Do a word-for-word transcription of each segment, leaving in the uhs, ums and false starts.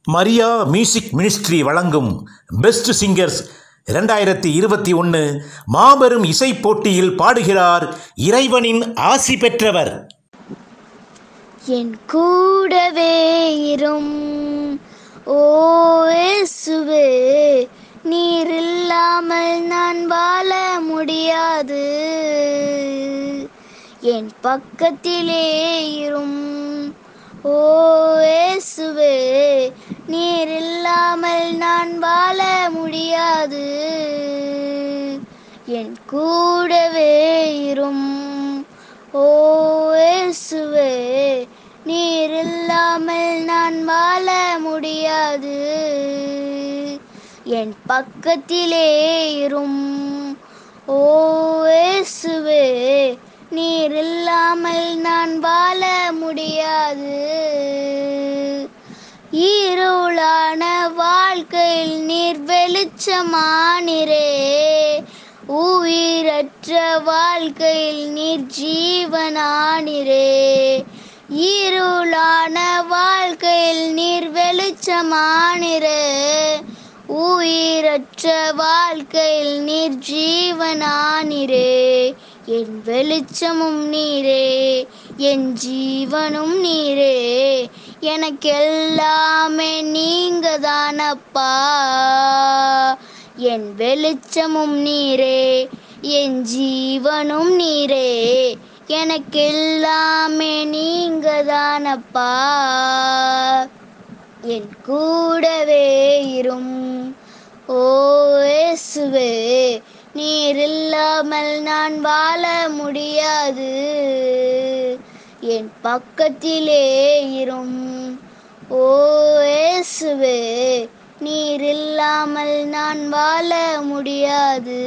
Maria music ministry வழங்கும் best singers இரண்டாயிரத்தி இருபத்தி ஒன்று மாபெரும் இசை போட்டியில் பாடுகிறார் இறைவனின் ஆசி பெற்றவர். என் கூடவே இரும் ஓ இயேசுவே, நீர் இல்லாமல் நான் வாழ முடியாது. என் பக்கத்திலே இரும் ஓ இயேசுவே, நீர் இல்லாமல் நான் வாழ முடியாது. என் கூடவே இரும் ஓ இயேசுவே, நீர் இல்லாமல் நான் வாழ முடியாது. என் பக்கத்திலே இரும் ஓ இயேசுவே, நீர் இல்லாமல் நான் வாழ முடியாது. இருளான வாழ்க்கையில் நீர் வெளிச்சமானிரே, உயிரற்ற வாழ்க்கையில் நீர் ஜீவனானிரே. இருளான வாழ்க்கையில் நீர் வெளிச்சமானிரே, உயிரற்ற வாழ்க்கையில் நீர் ஜீவனானிரே. என் வெளிச்சமும் நீரே, என் ஜீவனும் நீரே, எனக்கெல்லாமே நீங்க தானப்பா. என் வெளிச்சமும் நீரே, என் ஜீவனும் நீரே, எனக்கெல்லாமே நீங்க தானப்பா. என் கூடவே இரும் ஓ இயேசுவே, நீர் இல்லாமல் நான் வாழ முடியாது. என் பக்கத்திலே இரும் ஓ இயேசுவே, நீர் இல்லாமல் நான் வாழ முடியாது.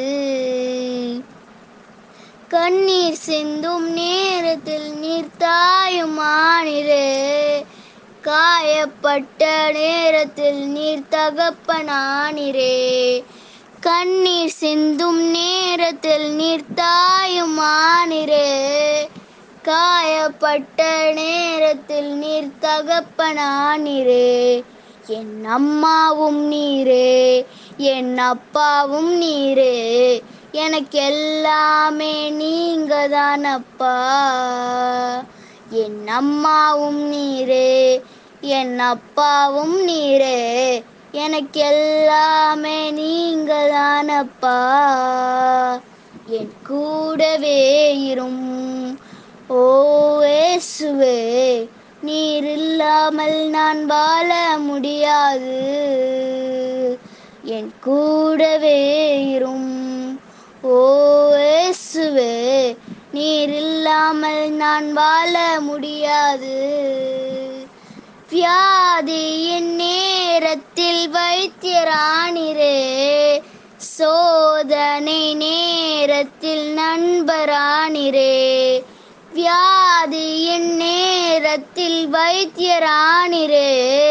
கண்ணீர் சிந்தும் நேரத்தில் நீர் தாயுமானிரே, காயப்பட்ட நேரத்தில் நீர் தகப்பனானிரே. கண்ணீர் சிந்தும் நேரத்தில் நீர் தாயுமானிரே, காயப்பட்ட நேரத்தில் நீர் தகப்பனானிரே. என் அம்மாவும் நீரே, என் அப்பாவும் நீரே, எனக்கெல்லாமே நீங்க தானப்பா. என் அம்மாவும் நீரே, என் அப்பாவும் நீரே, எனக்கெல்லாமே நீங்க தானப்பா. என் கூடவே இரும் ஓ இயேசுவே, நீர் இல்லாமல் நான் வாழ முடியாது. என் கூடவே இரும் ஓ இயேசுவே, நீர் இல்லாமல் நான் வாழ முடியாது. வியாதியின் நேரத்தில் வைத்தியரானிரே, சோதனை நேரத்தில் நண்பரானிரே. வியாதியின் நேரத்தில் வைத்தியரானிரே,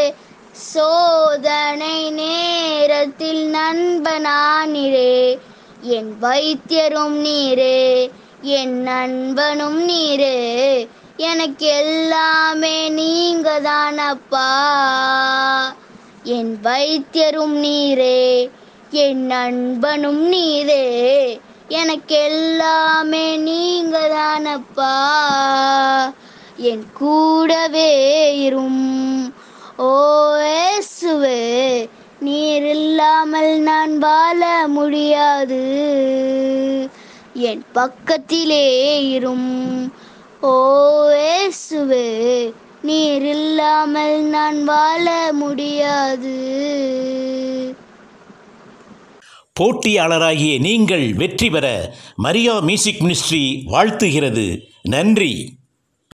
சோதனை நேரத்தில் நண்பனானிரே. என் வைத்தியரும் நீரே, என் நண்பனும் நீரே, எனக்கெல்லாமே நீங்க தானப்பா. என் வைத்தியரும் நீரே, என் நண்பனும் நீரே, எனக்கெல்லாமே நீங்க தானப்பா. என் கூடவே இரும் ஓ இயேசுவே, நீர் இல்லாமல் நான் வாழ முடியாது. என் பக்கத்திலே இரும் ஓ இயேசுவே, நீர் இல்லாமல் நான் வாழ முடியாது. போட்டியாளராகிய நீங்கள் வெற்றி பெற மரியா மியூசிக் மினிஸ்ட்ரி வாழ்த்துகிறது. நன்றி.